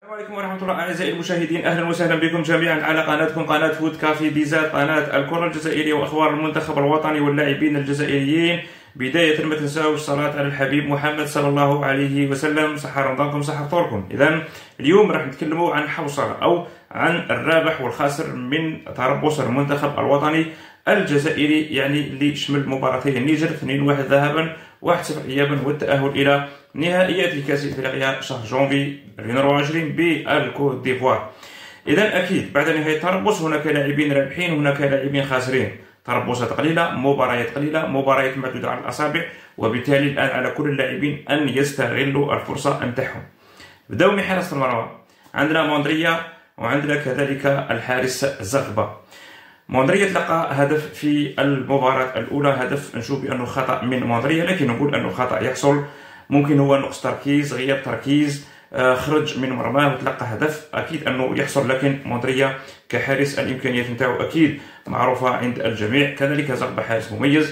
السلام عليكم ورحمة الله أعزائي المشاهدين، أهلا وسهلا بكم جميعا على قناتكم قناة فوت كافي بيزات، قناة الكرة الجزائرية وأخبار المنتخب الوطني واللاعبين الجزائريين. بداية ما تنساوش الصلاة على الحبيب محمد صلى الله عليه وسلم. صحة رمضانكم صحة فطوركم. إذا اليوم راح نتكلموا عن حوصلة أو عن الرابح والخاسر من تربص المنتخب الوطني الجزائري، يعني اللي شمل مباراتي النيجر 2-1 ذهابا 1-0 إيابا والتأهل إلى نهائيات كأس إفريقيا شهر جونفي 2024 بالكوت ديفوار. إذا أكيد بعد نهاية التربص هناك لاعبين رابحين وهناك لاعبين خاسرين. تربصات قليلة، مباريات قليلة، مباريات معدودة على الأصابع، وبالتالي الآن على كل اللاعبين أن يستغلوا الفرصة نتاعهم. بداو من حراسة المرمى، عندنا موندريا وعندنا كذلك الحارس زغبة. موندريا تلقى هدف في المباراة الأولى، هدف نشوف بأنه خطأ من موندريا، لكن نقول أنه خطأ يحصل، ممكن هو نقص تركيز، غياب تركيز، خرج من مرماه وتلقى هدف، أكيد أنه يحصل. لكن موندريا كحارس الإمكانيات نتاعو أكيد معروفة عند الجميع، كذلك زغبة حارس مميز.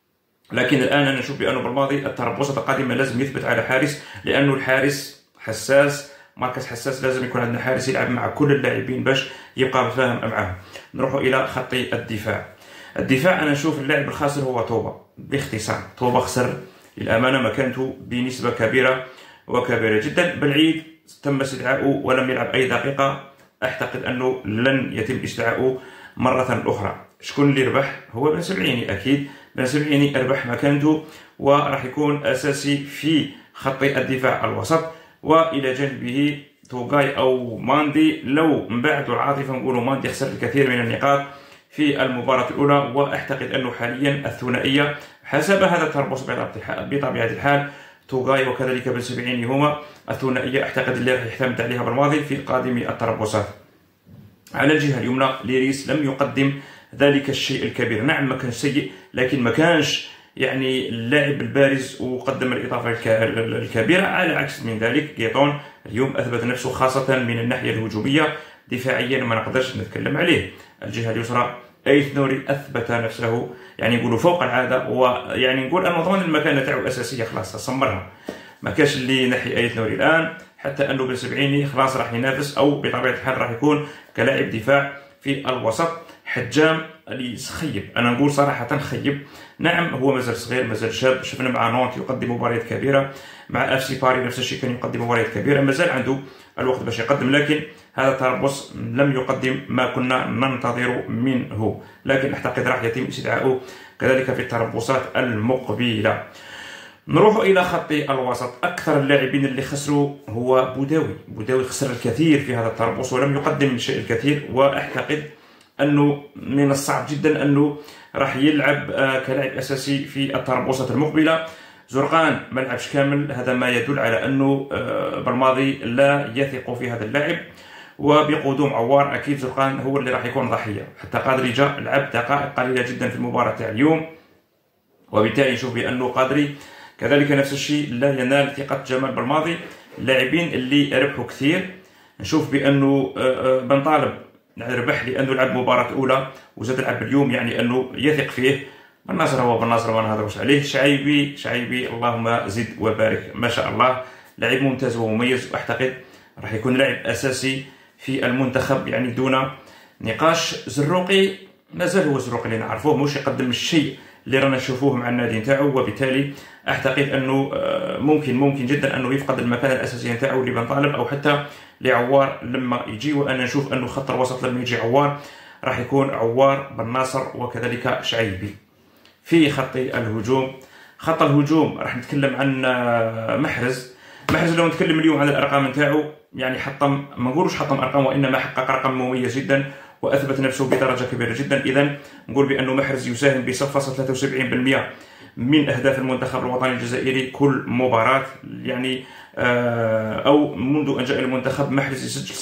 لكن الآن أنا نشوف بأنه بالماضي التربصات القادمة لازم يثبت على حارس، لأنه الحارس حساس، مركز حساس، لازم يكون عندنا حارس يلعب مع كل اللاعبين باش يبقى متفاهم معهم. نروحوا إلى خط الدفاع. الدفاع أنا نشوف اللاعب الخاسر هو طوبة، باختصار طوبة خسر للأمانة مكانته بنسبة كبيرة وكبيرة جدا. بالعيد تم استدعاؤه ولم يلعب أي دقيقة، أعتقد أنه لن يتم استدعاؤه مرة أخرى. شكون اللي ربح؟ هو بن سبعيني، أكيد بن سبعيني ربح مكانته وراح يكون أساسي في خط الدفاع الوسط، وإلى جانبه توغاي أو ماندي. لو من بعد العاطفة نقولوا ماندي خسر الكثير من النقاط في المباراة الأولى، وأعتقد أنه حاليا الثنائية حسب هذا التربص بطبيعة الحال توغاي وكذلك بن سبعيني هما الثنائية أعتقد اللي راح يعتمد عليها بالماضي في قادم التربصات. على الجهة اليمنى ليريس لم يقدم ذلك الشيء الكبير، نعم ما كانش سيء لكن ما كانش يعني اللاعب البارز وقدم الإضافة الكبيرة. على عكس من ذلك جيطون اليوم أثبت نفسه خاصة من الناحية الهجومية، دفاعيا ما نقدرش نتكلم عليه. الجهة اليسرى أيت نوري أثبت نفسه يعني نقولوا فوق العادة، ويعني نقول أنه ضمن المكانة تاعو الأساسية خلاص صمرها، ما كاش اللي نحي أيت نوري الآن، حتى أنه بن سبعيني خلاص راح ينافس أو بطبيعة الحال راح يكون كلاعب دفاع في الوسط. حجام اللي خيب، أنا نقول صراحة خيب، نعم هو مازال صغير مازال شاب، شفنا مع نونت يقدم مباريات كبيرة، مع اف سي باري نفس الشيء كان يقدم مباريات كبيرة، مازال عنده الوقت باش يقدم، لكن هذا التربص لم يقدم ما كنا ننتظر منه، لكن أعتقد راح يتم استدعاؤه كذلك في التربصات المقبلة. نروح إلى خط الوسط. أكثر اللاعبين اللي خسروا هو بوداوي خسر الكثير في هذا التربص ولم يقدم الشيء الكثير، وأعتقد أنه من الصعب جدا أنه راح يلعب كلاعب أساسي في التربصات المقبلة. زرقان ما لعبش كامل، هذا ما يدل على أنه بالماضي لا يثق في هذا اللاعب، وبقدوم عوار أكيد زرقان هو اللي راح يكون ضحية. حتى قادري جاء لعب دقائق قليلة جدا في المباراة تاع اليوم، وبالتالي نشوف بأنه قادري كذلك نفس الشيء لا ينال ثقة جمال بالماضي. اللاعبين اللي ربحوا كثير نشوف بأنه بن طالب ربح لأنه لعب مباراة أولى وزاد لعب اليوم، يعني أنه يثق فيه. بالناصر هو بالناصر ما نهضروش عليه. شعيبي اللهم زد وبارك، ما شاء الله لاعب ممتاز ومميز، وأعتقد راح يكون لاعب أساسي في المنتخب يعني دون نقاش. زروقي مازال هو زروقي اللي نعرفوه، مش يقدم الشيء اللي رانا نشوفوه مع النادي نتاعو، وبالتالي اعتقد انه ممكن جدا انه يفقد المكان الاساسي نتاعو لبن طالب او حتى لعوار لما يجي. وانا نشوف انه خط الوسط لما يجي عوار راح يكون عوار بالناصر وكذلك شعيبي. في خط الهجوم راح نتكلم عن محرز لو نتكلم اليوم عن الارقام نتاعو، يعني حطم، ما نقولوش حطم ارقام، وانما حقق رقم مميز جدا واثبت نفسه بدرجه كبيره جدا. اذا نقول بانه محرز يساهم ب 0.73% من اهداف المنتخب الوطني الجزائري كل مباراه، يعني او منذ ان جاء المنتخب محرز يسجل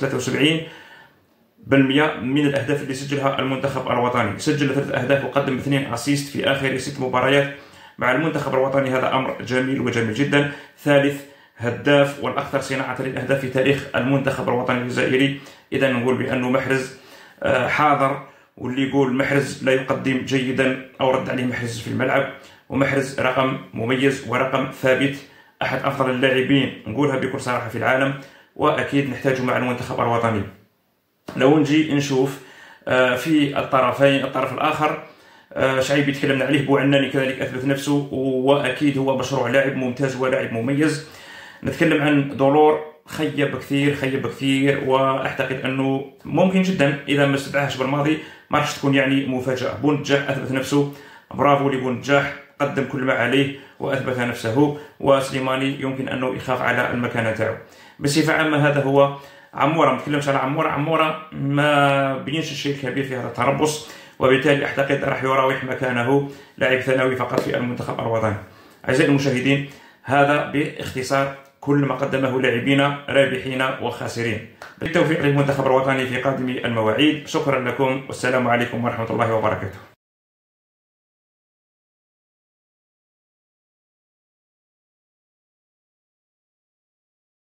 0.73% من الاهداف اللي سجلها المنتخب الوطني. سجل 3 اهداف وقدم 2 اسيست في اخر 6 مباريات مع المنتخب الوطني، هذا امر جميل وجميل جدا. ثالث هداف والاكثر صناعه للاهداف في تاريخ المنتخب الوطني الجزائري. اذا نقول بانه محرز حاضر، واللي يقول محرز لا يقدم جيدا او رد عليه محرز في الملعب. ومحرز رقم مميز ورقم ثابت، احد افضل اللاعبين نقولها بكل صراحه في العالم، واكيد نحتاجه مع المنتخب الوطني. لو نجي نشوف في الطرفين، الطرف الاخر شعيبي تكلمنا عليه، بوعناني كذلك اثبت نفسه واكيد هو مشروع لاعب ممتاز ولاعب مميز. نتكلم عن دولور، خيب كثير، واعتقد انه ممكن جدا اذا ما استدعاهش بالماضي ما راحش تكون يعني مفاجاه. بونتجاح اثبت نفسه، برافو لبونتجاح، قدم كل ما عليه واثبت نفسه، وسليماني يمكن انه يخاف على المكانه تاعو. بصفه عامه هذا هو عموره. ما نتكلمش على عموره ما بينش الشيء الكبير في هذا التربص، وبالتالي اعتقد راح يراوح مكانه لاعب ثانوي فقط في المنتخب الوطني. اعزائي المشاهدين، هذا باختصار كل ما قدمه لاعبين رابحين وخاسرين. بالتوفيق للمنتخب الوطني في قادم المواعيد. شكرا لكم والسلام عليكم ورحمه الله وبركاته.